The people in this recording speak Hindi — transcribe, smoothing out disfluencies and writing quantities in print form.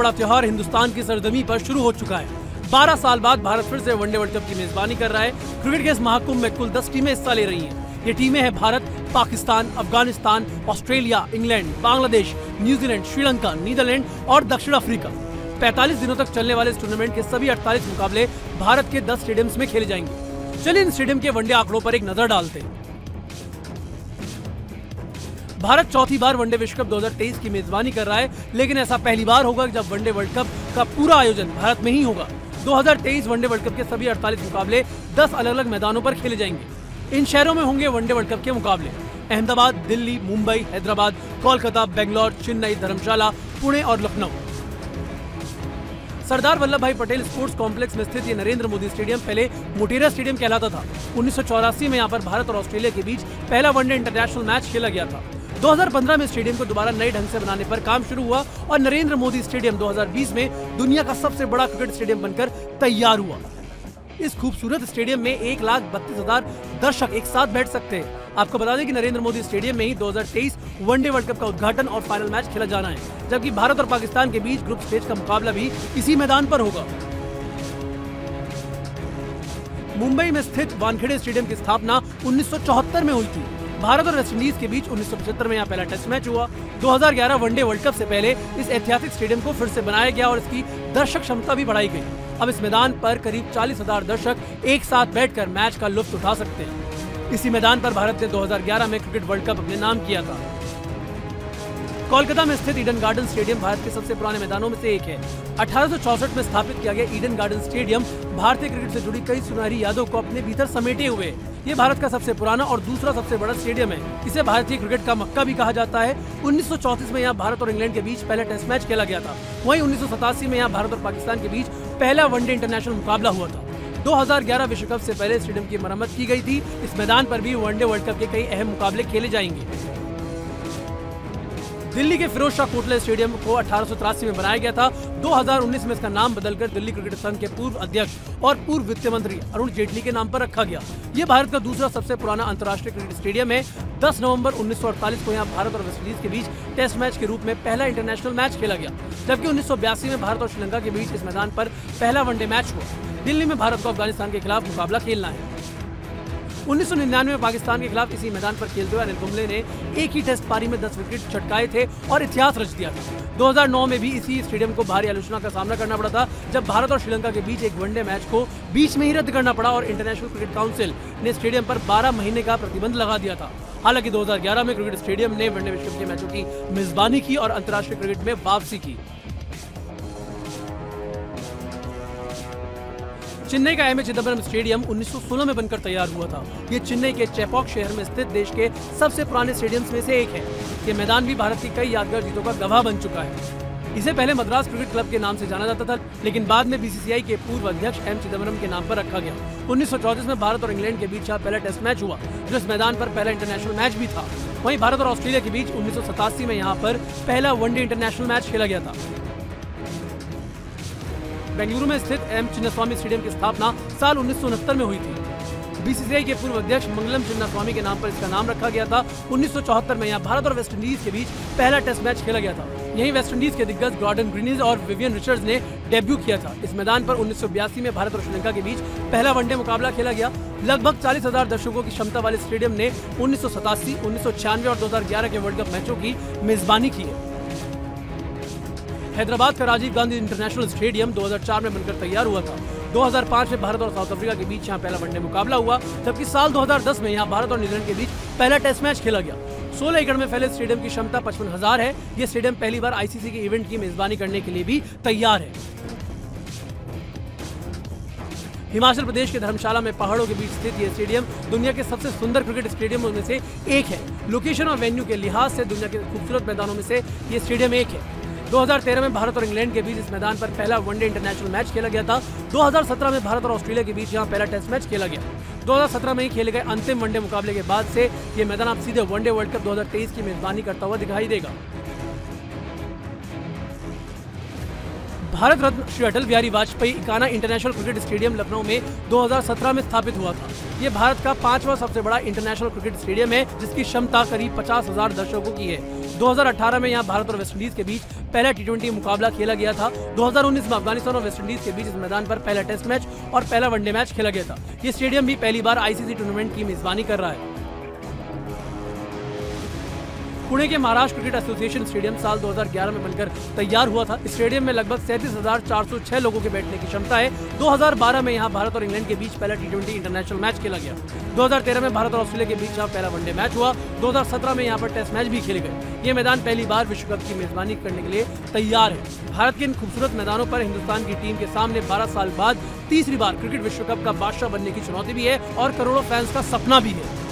बड़ा त्योहार हिंदुस्तान की सरजमी पर शुरू हो चुका है। 12 साल बाद भारत फिर से वनडे वर्ल्ड कप की मेजबानी कर रहा है। क्रिकेट के इस महाकुंभ में कुल 10 टीमें हिस्सा ले रही हैं। ये टीमें हैं Bharat, Pakistan, Afghanistan, Australia, England, Bangladesh, New Zealand, Sri Lanka, Netherland और दक्षिण अफ्रीका। 45 दिनों तक चलने वाले इस टूर्नामेंट के सभी 48 मुकाबले भारत के 10 स्टेडियम्स में खेले जाएंगे। चलिए इन स्टेडियम के वनडे आंकड़ों पर एक नजर डालते हैं। भारत चौथी बार वनडे विश्व कप 2023 की मेजबानी कर रहा है, लेकिन ऐसा पहली बार होगा जब वनडे वर्ल्ड कप का पूरा आयोजन भारत में ही होगा। 2023 वनडे वर्ल्ड कप के सभी 48 मुकाबले 10 अलग अलग मैदानों पर खेले जाएंगे। इन शहरों में होंगे वनडे वर्ल्ड कप के मुकाबले: अहमदाबाद, दिल्ली, मुंबई, हैदराबाद, कोलकाता, बेंगलोर, चेन्नई, धर्मशाला, पुणे और लखनऊ। सरदार वल्लभ भाई पटेल स्पोर्ट्स कॉम्प्लेक्स में स्थित ये नरेंद्र मोदी स्टेडियम पहले मोटेरा स्टेडियम कहलाता था। 1984 में यहाँ पर भारत और ऑस्ट्रेलिया के बीच पहला वनडे इंटरनेशनल मैच खेला गया था। 2015 में स्टेडियम को दोबारा नए ढंग से बनाने पर काम शुरू हुआ और नरेंद्र मोदी स्टेडियम 2020 में दुनिया का सबसे बड़ा क्रिकेट स्टेडियम बनकर तैयार हुआ। इस खूबसूरत स्टेडियम में 1,32,000 दर्शक एक साथ बैठ सकते हैं। आपको बता दें कि नरेंद्र मोदी स्टेडियम में ही 2023 वनडे वर्ल्ड कप का उद्घाटन और फाइनल मैच खेला जाना है, जबकि भारत और पाकिस्तान के बीच ग्रुप स्टेज का मुकाबला भी इसी मैदान पर होगा। मुंबई में स्थित वानखेड़े स्टेडियम की स्थापना 1974 में हुई थी। भारत और वेस्टइंडीज के बीच 1975 में यहाँ पहला टेस्ट मैच हुआ। 2011 वनडे वर्ल्ड कप से पहले इस ऐतिहासिक स्टेडियम को फिर से बनाया गया और इसकी दर्शक क्षमता भी बढ़ाई गई। अब इस मैदान पर करीब 40,000 दर्शक एक साथ बैठकर मैच का लुत्फ उठा सकते हैं। इसी मैदान पर भारत ने 2011 में क्रिकेट वर्ल्ड कप अपने नाम किया था। कोलकाता में स्थित ईडन गार्डन स्टेडियम भारत के सबसे पुराने मैदानों में से एक है। 1864 में स्थापित किया गया ईडन गार्डन स्टेडियम भारतीय क्रिकेट से जुड़ी कई सुनहरी यादों को अपने भीतर समेटे हुए है। ये भारत का सबसे पुराना और दूसरा सबसे बड़ा स्टेडियम है। इसे भारतीय क्रिकेट का मक्का भी कहा जाता है। 1934 में यहाँ भारत और इंग्लैंड के बीच पहला टेस्ट मैच खेला गया था। वहीं 1987 में यहाँ भारत और पाकिस्तान के बीच पहला वनडे इंटरनेशनल मुकाबला हुआ था। 2011 विश्व कप से पहले स्टेडियम की मरम्मत की गई थी। इस मैदान पर भी वनडे वर्ल्ड कप के कई अहम मुकाबले खेले जाएंगे। दिल्ली के फिरोज शाह कोटला स्टेडियम को 1883 में बनाया गया था। 2019 में इसका नाम बदलकर दिल्ली क्रिकेट संघ के पूर्व अध्यक्ष और पूर्व वित्त मंत्री अरुण जेटली के नाम पर रखा गया। ये भारत का दूसरा सबसे पुराना अंतर्राष्ट्रीय क्रिकेट स्टेडियम है। 10 नवंबर 1948 को यहाँ भारत और वेस्टइंडीज के बीच टेस्ट मैच के रूप में पहला इंटरनेशनल मैच खेला गया, जबकि 1982 में भारत और श्रीलंका के बीच इस मैदान पर पहला वनडे मैच हुआ। दिल्ली में भारत को अफगानिस्तान के खिलाफ मुकाबला खेलना है। 1999 में पाकिस्तान के खिलाफ इसी मैदान पर खेलते हुए अनिल कुंबले ने एक ही टेस्ट पारी में 10 विकेट छटकाए थे और इतिहास रच दिया था। 2009 में भी इसी स्टेडियम को भारी आलोचना का सामना करना पड़ा था, जब भारत और श्रीलंका के बीच एक वनडे मैच को बीच में ही रद्द करना पड़ा और इंटरनेशनल क्रिकेट काउंसिल ने स्टेडियम पर 12 महीने का प्रतिबंध लगा दिया था। हालांकि 2011 में क्रिकेट स्टेडियम ने वनडे विश्व कप के मैचों की मेजबानी की और अंतर्राष्ट्रीय क्रिकेट में वापसी की। चेन्नई का एमए चिदम्बरम स्टेडियम 1916 में बनकर तैयार हुआ था। ये चेन्नई के चेपॉक शहर में स्थित देश के सबसे पुराने स्टेडियम्स में से एक है। ये मैदान भी भारत की कई यादगार जीतों का गवाह बन चुका है। इसे पहले मद्रास क्रिकेट क्लब के नाम से जाना जाता था, लेकिन बाद में बीसीसीआई के पूर्व अध्यक्ष एम चिदम्बरम के नाम पर रखा गया। 1934 में भारत और इंग्लैंड के बीच पहला टेस्ट मैच हुआ, जो इस मैदान पर पहला इंटरनेशनल मैच भी था। वहीं भारत और ऑस्ट्रेलिया के बीच 1987 में यहाँ पर पहला वनडे इंटरनेशनल मैच खेला गया था। बेंगलुरु में स्थित एम चिन्नास्वामी स्टेडियम की स्थापना साल 1969 में हुई थी। बीसीसीआई के पूर्व अध्यक्ष मंगलम चिन्नास्वामी के नाम पर इसका नाम रखा गया था। 1974 में यहाँ भारत और वेस्टइंडीज के बीच पहला टेस्ट मैच खेला गया था। यहीं वेस्टइंडीज के दिग्गज गॉर्डन ग्रीनिज और विवियन रिचर्ड्स ने डेब्यू किया था। इस मैदान पर 1982 में भारत और श्रीलंका के बीच पहला वनडे मुकाबला खेला गया। लगभग 40,000 दर्शकों की क्षमता वाले स्टेडियम ने 1987, 1996 और 2011 के वर्ल्ड कप मैचों की मेजबानी की है। हैदराबाद का राजीव गांधी इंटरनेशनल स्टेडियम 2004 में बनकर तैयार हुआ था। 2005 में भारत और साउथ अफ्रीका के बीच यहाँ पहला वनडे मुकाबला हुआ, जबकि साल 2010 में यहाँ भारत और न्यूजीलैंड के बीच पहला टेस्ट मैच खेला गया। 16 एकड़ में फैले स्टेडियम की क्षमता 55,000 है। ये स्टेडियम पहली बार आईसीसी के इवेंट की मेजबानी करने के लिए भी तैयार है। हिमाचल प्रदेश के धर्मशाला में पहाड़ों के बीच स्थित ये स्टेडियम दुनिया के सबसे सुंदर क्रिकेट स्टेडियमों में से एक है। लोकेशन और वेन्यू के लिहाज से दुनिया के खूबसूरत मैदानों में से ये स्टेडियम एक है। 2013 में भारत और इंग्लैंड के बीच इस मैदान पर पहला वनडे इंटरनेशनल मैच खेला गया था। 2017 में भारत और ऑस्ट्रेलिया के बीच यहाँ पहला टेस्ट मैच खेला गया। 2017 में ही खेले गए अंतिम वनडे मुकाबले के बाद से ये मैदान अब सीधे वनडे वर्ल्ड कप 2023 की मेजबानी करता हुआ दिखाई देगा। Bharat Ratna Shri Atal Bihari Vajpayee Ekana international cricket stadium Lucknow में 2017 में स्थापित हुआ था। ये भारत का 5वां सबसे बड़ा इंटरनेशनल क्रिकेट स्टेडियम है, जिसकी क्षमता करीब 50,000 दर्शकों की है। 2018 में यहाँ भारत और वेस्टइंडीज के बीच पहला T20 मुकाबला खेला गया था। 2019 में अफगानिस्तान और वेस्टइंडीज के बीच इस मैदान पर पहला टेस्ट मैच और पहला वनडे मैच खेला गया था। ये स्टेडियम भी पहली बार ICC टूर्नामेंट की मेजबानी कर रहा है। पुणे के महाराष्ट्र क्रिकेट एसोसिएशन स्टेडियम साल 2011 में बनकर तैयार हुआ था। इस स्टेडियम में लगभग 37,406 लोगों के बैठने की क्षमता है। 2012 में यहां भारत और इंग्लैंड के बीच पहला T20 इंटरनेशनल मैच खेला गया। 2013 में भारत और ऑस्ट्रेलिया के बीच यहां पहला वनडे मैच हुआ। 2017 में यहां पर टेस्ट मैच भी खेले गए। ये मैदान पहली बार विश्व कप की मेजबानी करने के लिए तैयार है। भारत के इन खूबसूरत मैदानों पर हिंदुस्तान की टीम के सामने 12 साल बाद तीसरी बार क्रिकेट विश्व कप का बादशाह बनने की चुनौती भी है और करोड़ों फैंस का सपना भी है।